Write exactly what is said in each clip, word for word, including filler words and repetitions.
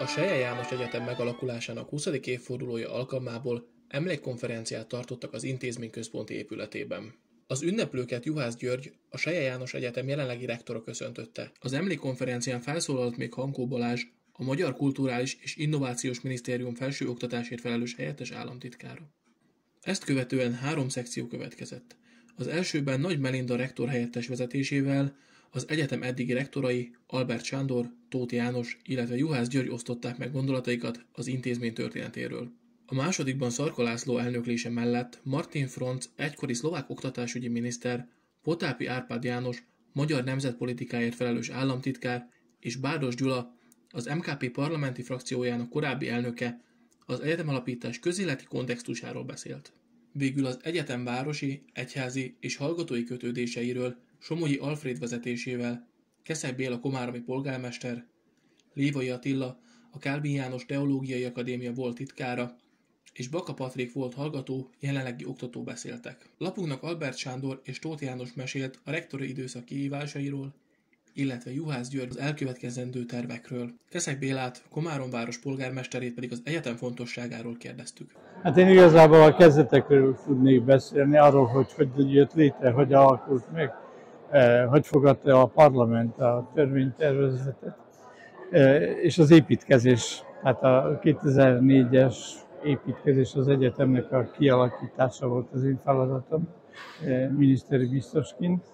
A Selye János Egyetem megalakulásának huszadik évfordulója alkalmából emlékkonferenciát tartottak az intézmény központi épületében. Az ünneplőket Juhász György, a Selye János Egyetem jelenlegi rektora köszöntötte. Az emlékkonferencián felszólalt még Hankó Balázs, a Magyar Kulturális és Innovációs Minisztérium felsőoktatásért felelős helyettes államtitkára. Ezt követően három szekció következett. Az elsőben Nagy Melinda rektor helyettes vezetésével az egyetem eddigi rektorai Albert Sándor, Tóth János, illetve Juhász György osztották meg gondolataikat az intézmény történetéről. A másodikban Szarka László elnöklése mellett Martin Franc, egykori szlovák oktatásügyi miniszter, Potápi Árpád János, magyar nemzetpolitikáért felelős államtitkár és Bárdos Gyula, az em ká pé parlamenti frakciójának korábbi elnöke, az egyetemalapítás közéleti kontextusáról beszélt. Végül az egyetem városi, egyházi és hallgatói kötődéseiről Somogyi Alfréd vezetésével Keszeg Béla komáromi polgármester, Lévai Attila, a Kálvin János Teológiai Akadémia volt titkára, és Baka Patrik volt hallgató, jelenlegi oktató beszéltek. Lapunknak Albert Sándor és Tóth János mesélt a rektori időszak kihívásairól, illetve Juhász György az elkövetkezendő tervekről. Keszeg Bélát, Komárom város polgármesterét pedig az egyetem fontosságáról kérdeztük. Hát én igazából a kezdetekről tudnék beszélni, arról, hogy hogy jött létre, hogy alakult meg, eh, hogy fogadta a parlament a törvénytervezetet, eh, és az építkezés, hát a kétezer-négyes építkezés az egyetemnek a kialakítása volt az én feladatom, eh, miniszteri biztosként.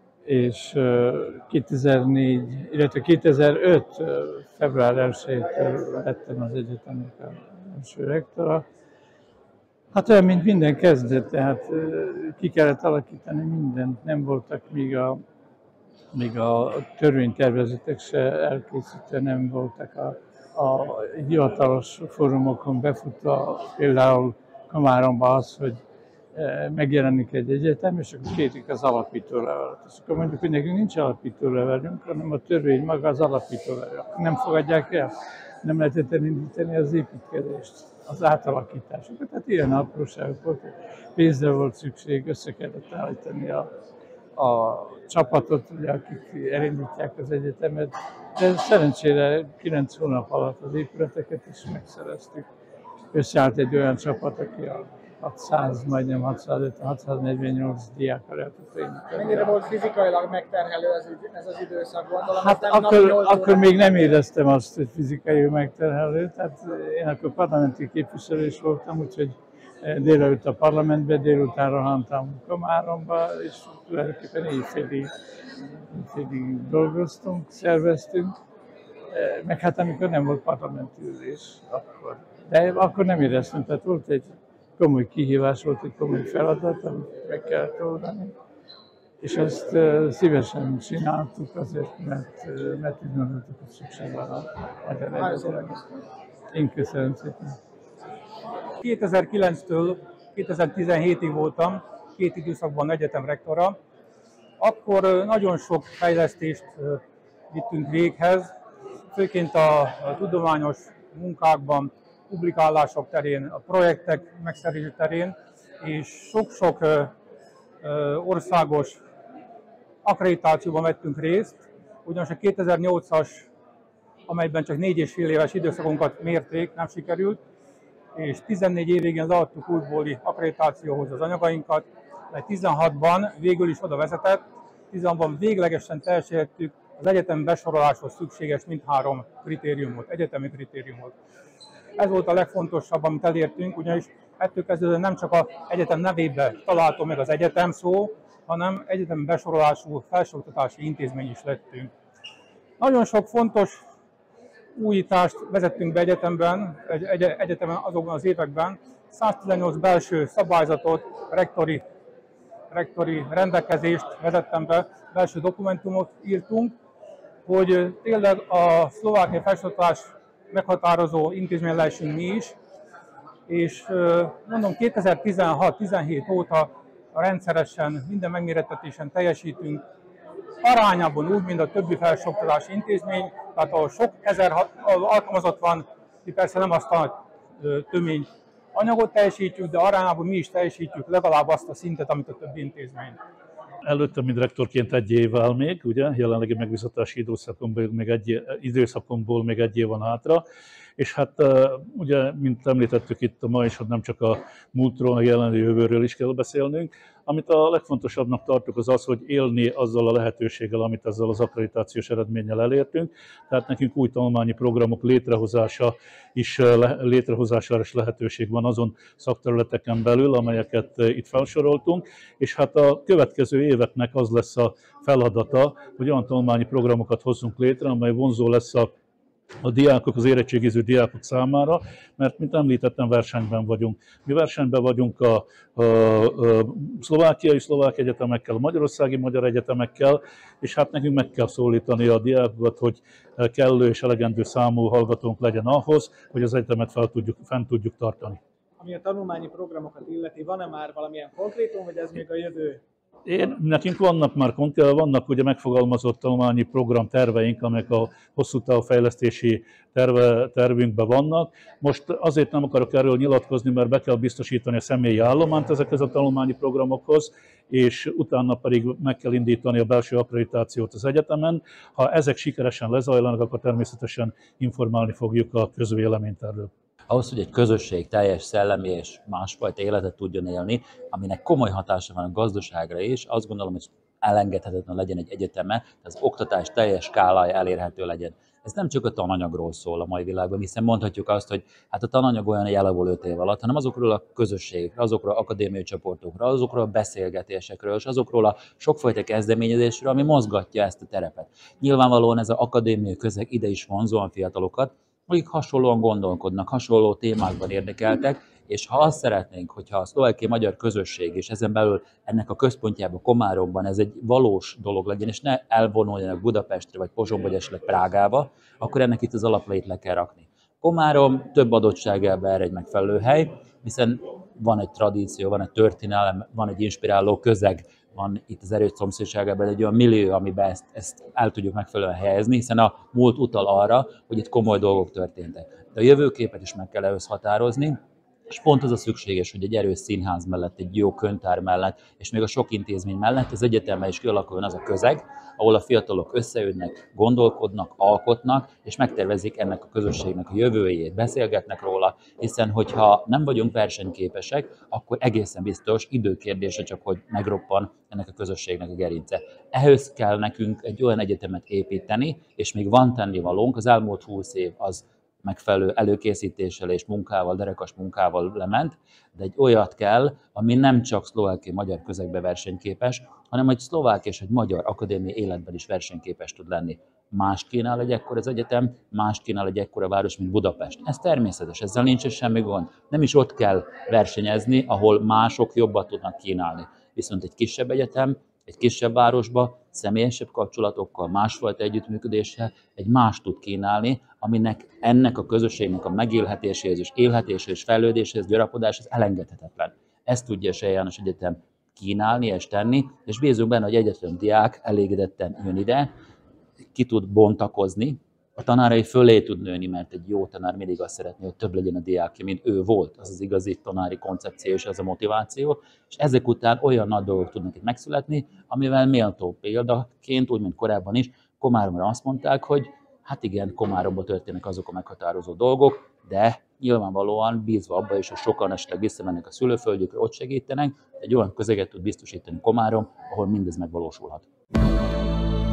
És kétezer-négy, illetve kétezer-öt. február elsejétől lettem az egyetemnek az első rektora. Hát olyan, mint minden kezdet, tehát ki kellett alakítani mindent, nem voltak még a, még a törvénytervezetek se elkészítve, nem voltak a, a hivatalos fórumokon befutva, például Komáromban az, hogy megjelenik egy egyetem, és akkor kérik az alapítólevelet. És akkor mondjuk, hogy nekünk nincs alapítólevelünk, hanem a törvény maga az alapítólevel. Nem fogadják el, nem lehetett elindítani az építkezést, az átalakításokat. Tehát ilyen apróságok volt, pénzre volt szükség, össze kellett állítani a, a csapatot, ugye, akik elindítják az egyetemet. De szerencsére kilenc hónap alatt az épületeket is megszereztük. Összeállt egy olyan csapat, aki a hatszáz, majdnem hatszázötven, hatszáznegyvennyolc diákkal el tudta indítani. Mennyire volt fizikailag megterhelő ez, ez az időszak, gondolom? Hát nem akkor, napi akkor még nem éreztem azt, hogy fizikailag megterhelő. Tehát én akkor parlamenti képviselő is voltam, úgyhogy délelőtt a parlamentbe, délután rohantam Komáromba, és tulajdonképpen éjfélig, éjfélig dolgoztunk, szerveztünk. Meg hát amikor nem volt parlamenti ülés, akkor. De akkor nem éreztem, tehát volt egy komoly kihívás, volt egy komoly feladat, amit meg kellett oldani. És ezt uh, szívesen csináltuk azért, mert, uh, mert úgy gondoltuk, hogy szükség van a egyetemre. Én köszönöm szépen. kétezer-kilenctől kétezer-tizenhétig voltam, két időszakban egyetem rektora. Akkor uh, nagyon sok fejlesztést uh, vittünk véghez, főként a, a tudományos munkákban, publikálások terén, a projektek megszerzése terén, és sok-sok országos akkreditációban vettünk részt, ugyanis a kétezer-nyolcas, amelyben csak négy és fél éves időszakunkat mérték, nem sikerült, és tizennégy év végén leadtuk újbóli akkreditációhoz az anyagainkat, mert tizenhatban végül is oda vezetett, tizenhatban véglegesen teljesítettük az egyetem besoroláshoz szükséges mindhárom kritériumot, egyetemi kritériumot. Ez volt a legfontosabb, amit elértünk, ugyanis ettől kezdődően nem csak az egyetem nevében található meg az egyetem szó, hanem egyetem besorolású felsőoktatási intézmény is lettünk. Nagyon sok fontos újítást vezettünk be egyetemben, egy, egy, egyetemen azokban az években. száztizennyolc belső szabályzatot, rektori, rektori rendelkezést vezettem be, belső dokumentumot írtunk, hogy tényleg a szlovákiai felsőoktatás meghatározó intézmény lehessünk mi is, és mondom kétezer-tizenhat-tizenhét óta rendszeresen minden megmérettetésen teljesítünk, arányában úgy, mint a többi felsőoktatási intézmény, tehát ahol sok ezer alkalmazott van, mi persze nem azt a tömény anyagot teljesítjük, de arányában mi is teljesítjük legalább azt a szintet, amit a többi intézmény. Előtte, mint rektorként egy évvel még, ugye, jelenlegi megbízatási időszakomból még egy, időszakomból még egy év van hátra, És hát ugye, mint említettük itt ma is, hogy nem csak a múltról, a jelenlő jövőről is kell beszélnünk. Amit a legfontosabbnak tartok az az, hogy élni azzal a lehetőséggel, amit ezzel az akkreditációs eredménnyel elértünk. Tehát nekünk új tanulmányi programok létrehozása is, létrehozására is lehetőség van azon szakterületeken belül, amelyeket itt felsoroltunk. És hát a következő éveknek az lesz a feladata, hogy olyan tanulmányi programokat hozzunk létre, amely vonzó lesz a a diákok, az érettségiző diákok számára, mert, mint említettem, versenyben vagyunk. Mi versenyben vagyunk a, a, a szlovákiai szlovák egyetemekkel, a magyarországi magyar egyetemekkel, és hát nekünk meg kell szólítani a diákokat, hogy kellő és elegendő számú hallgatónk legyen ahhoz, hogy az egyetemet fel tudjuk, fent tudjuk tartani. Ami a tanulmányi programokat illeti, van-e már valamilyen konkrétum, vagy ez még a jövő? Én, nekünk vannak már vannak ugye megfogalmazott tanulmányi program terveink, amelyek a hosszú távú fejlesztési terve, tervünkben vannak. Most azért nem akarok erről nyilatkozni, mert be kell biztosítani a személyi állományt ezekhez a tanulmányi programokhoz, és utána pedig meg kell indítani a belső akkreditációt az egyetemen. Ha ezek sikeresen lezajlanak, akkor természetesen informálni fogjuk a közvéleményt erről. Ahhoz, hogy egy közösség teljes szellemi és másfajta életet tudjon élni, aminek komoly hatása van a gazdaságra is, azt gondolom, hogy elengedhetetlen legyen egy egyeteme, tehát az oktatás teljes skálája elérhető legyen. Ez nem csak a tananyagról szól a mai világban, hiszen mondhatjuk azt, hogy hát a tananyag olyan jelavul öt év alatt, hanem azokról a közösségekről, azokról az akadémiai csoportokról, azokról a beszélgetésekről, és azokról a sokfajta kezdeményezésről, ami mozgatja ezt a terepet. Nyilvánvalóan ez az akadémiai közeg ide is vonzóan fiatalokat, akik hasonlóan gondolkodnak, hasonló témákban érdekeltek, és ha azt szeretnénk, hogyha a szlovákiai magyar közösség, és ezen belül ennek a központjában, Komáromban ez egy valós dolog legyen, és ne elvonuljanak Budapestre, vagy Pozsonyba, vagy esetleg Prágába, akkor ennek itt az alapjait le kell rakni. Komárom több adottságában erre egy megfelelő hely, hiszen van egy tradíció, van egy történelem, van egy inspiráló közeg, van itt az erős szomszédságában egy olyan millió, amiben ezt, ezt el tudjuk megfelelően helyezni, hiszen a múlt utal arra, hogy itt komoly dolgok történtek. De a jövőképet is meg kell ehhez határozni, és pont az a szükséges, hogy egy erős színház mellett, egy jó könyvtár mellett, és még a sok intézmény mellett az egyetemben is kialakuljon az a közeg, ahol a fiatalok összeülnek, gondolkodnak, alkotnak, és megtervezik ennek a közösségnek a jövőjét, beszélgetnek róla, hiszen hogyha nem vagyunk versenyképesek, akkor egészen biztos időkérdése csak, hogy megroppan ennek a közösségnek a gerince. Ehhez kell nekünk egy olyan egyetemet építeni, és még van tennivalónk, az elmúlt húsz év az megfelelő előkészítéssel és munkával, derekas munkával lement, de egy olyat kell, ami nem csak szlovákiai magyar közegben versenyképes, hanem egy szlovák és egy magyar akadémiai életben is versenyképes tud lenni. Mást kínál egy ekkora az egyetem, mást kínál egy ekkora város, mint Budapest. Ez természetes, ezzel nincs semmi gond. Nem is ott kell versenyezni, ahol mások jobban tudnak kínálni. Viszont egy kisebb egyetem, egy kisebb városba, személyesebb kapcsolatokkal, másfajta együttműködéssel egy más tud kínálni, aminek ennek a közösségnek a megélhetéséhez és élhetéséhez és fejlődéséhez, gyarapodáshoz elengedhetetlen. Ezt tudja a Selye János Egyetem kínálni és tenni, és bízunk benne, hogy egyetem diák elégedetten jön ide, ki tud bontakozni, a tanárai fölé tud nőni, mert egy jó tanár mindig azt szeretné, hogy több legyen a diákja, mint ő volt. Az az igazi tanári koncepció és ez a motiváció. És ezek után olyan nagy dolgok tudnak itt megszületni, amivel méltó példaként, úgy, mint korábban is, Komáromra azt mondták, hogy hát igen, Komáromban történnek azok a meghatározó dolgok, de nyilvánvalóan bízva abba is, hogy sokan esetleg visszamennek a szülőföldjükre, ott segítenek, egy olyan közeget tud biztosítani Komárom, ahol mindez megvalósulhat.